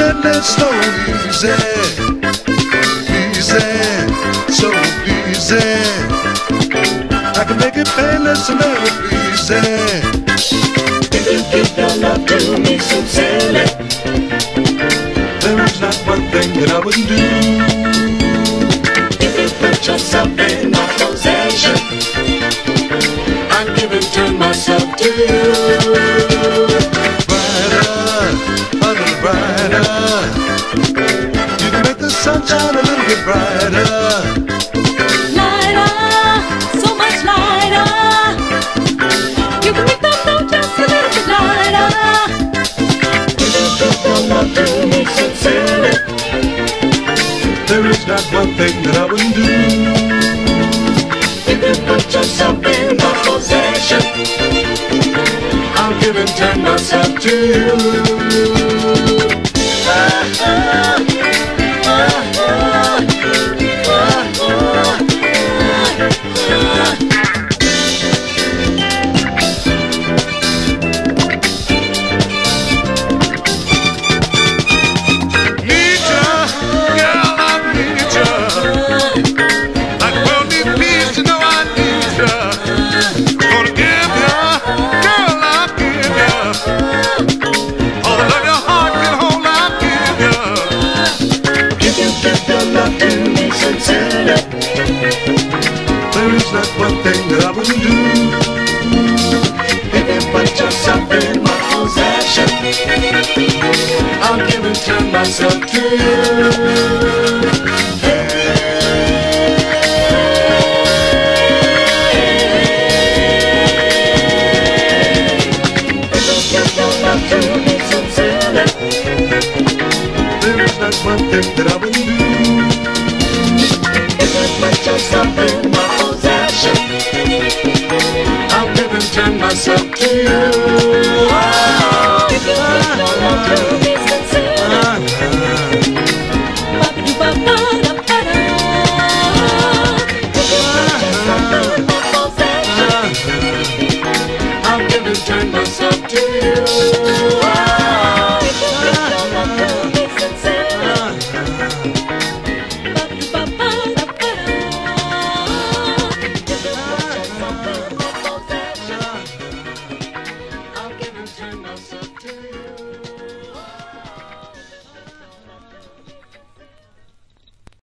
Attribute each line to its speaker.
Speaker 1: gently, slow, easy, easy, so easy. I can make it painless and very easy.
Speaker 2: If you give your love to me sincerely,
Speaker 1: there is not one thing that I wouldn't do.
Speaker 2: if you put yourself in my possession, I'd give and turn myself to you.
Speaker 1: Brighter, a little brighter. You can make the sunshine a little bit brighter.
Speaker 3: Lighter, so much lighter. You can make the flow just a little bit lighter.
Speaker 2: If you give your love to me sincerely,
Speaker 1: There is not one thing that I wouldn't do.
Speaker 2: if you put yourself in my possession,
Speaker 1: I'll give and turn myself to you. Need ya, girl, I need ya. Like world need peace, you know I need ya. Gonna give ya, girl, I'll give ya. All the love your heart can hold, I'll give ya.
Speaker 2: if you give your love to me sincerely,
Speaker 1: There is not one thing that I wouldn't do.
Speaker 2: if you put yourself in my possession,
Speaker 1: I'll give and turn myself to you.
Speaker 2: if you give your love to me sincerely,
Speaker 1: There is not one thing that I wouldn't do.
Speaker 2: if you put yourself in my possession,
Speaker 1: I'll give and turn myself to you.
Speaker 2: if you give your love to me